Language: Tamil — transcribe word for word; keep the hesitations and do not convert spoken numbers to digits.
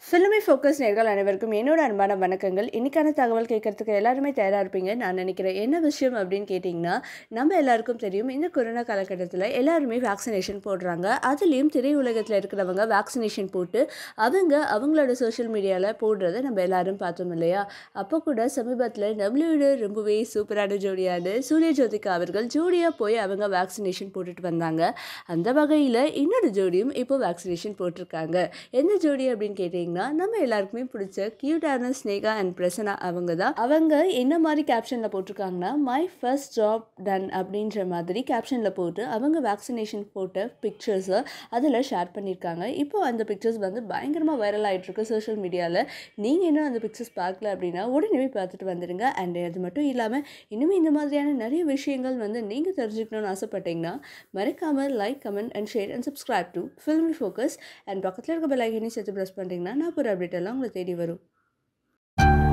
ஃபில்மி ஃபோக்கஸ் நேயர்கள் அனைவருக்கும் என்னோட அன்பான வணக்கங்கள். இன்னைக்கான தகவல் கேட்கறதுக்கு எல்லாருமே தயாராக இருப்பீங்க நான் நினைக்கிறேன். என்ன விஷயம் அப்படின்னு கேட்டிங்கன்னா, நம்ம எல்லாருக்கும் தெரியும் இந்த கொரோனா காலகட்டத்தில் எல்லாருமே வேக்சினேஷன் போடுறாங்க. அதுலேயும் திரையுலகத்தில் இருக்கிறவங்க வேக்சினேஷன் போட்டு அவங்க அவங்களோட சோஷியல் மீடியாவில் போடுறத நம்ம எல்லாரும் பார்த்தோம் இல்லையா? அப்போ கூட சமீபத்தில் நம்மளோட ரொம்பவே சூப்பரான ஜோடியான சூரிய ஜோதிகா அவர்கள் ஜோடியாக போய் அவங்க வேக்சினேஷன் போட்டுட்டு வந்தாங்க. அந்த வகையில் இன்னொரு ஜோடியும் இப்போ வேக்சினேஷன் போட்டிருக்காங்க. எந்த ஜோடி அப்படின்னு கேட்டிங்கன்னா, நம்ம எல்லாருக்குமே பிடிச்ச கியூட்டான ஸ்னேகா அண்ட் பிரசன்னா அவங்க தான். அவங்க என்ன மாதிரி கேப்ஷனில் போட்டிருக்காங்கன்னா, மை ஃபர்ஸ்ட் ஜாப் டன் அப்படின்ற மாதிரி கேப்ஷனில் போட்டு அவங்க வேக்சினேஷன் போட்ட பிக்சர்ஸை அதில் ஷேர் பண்ணியிருக்காங்க. இப்போ அந்த பிக்சர்ஸ் வந்து பயங்கரமாக வைரல் ஆகிட்டுருக்கு சோஷியல் மீடியாவில். நீங்கள் இன்னும் அந்த பிக்சர்ஸ் பார்க்கல அப்படின்னா உடனே பார்த்துட்டு வந்துடுங்க. அண்ட் அது மட்டும் இல்லாமல் இன்னுமே இந்த மாதிரியான நிறைய விஷயங்கள் வந்து நீங்கள் தெரிஞ்சுக்கணும்னு ஆசைப்பட்டீங்கன்னா மறக்காமல் like, comment and share and subscribe to Filmy Focus. அண்ட் பக்கத்தில் இருக்க பெல் ஐக்கனையும் சேர்த்து ப்ரெஸ் பண்ணிட்டீங்கன்னா நான் ஒரு அப்டேட் எல்லாம் உங்களை தேடி வரும்.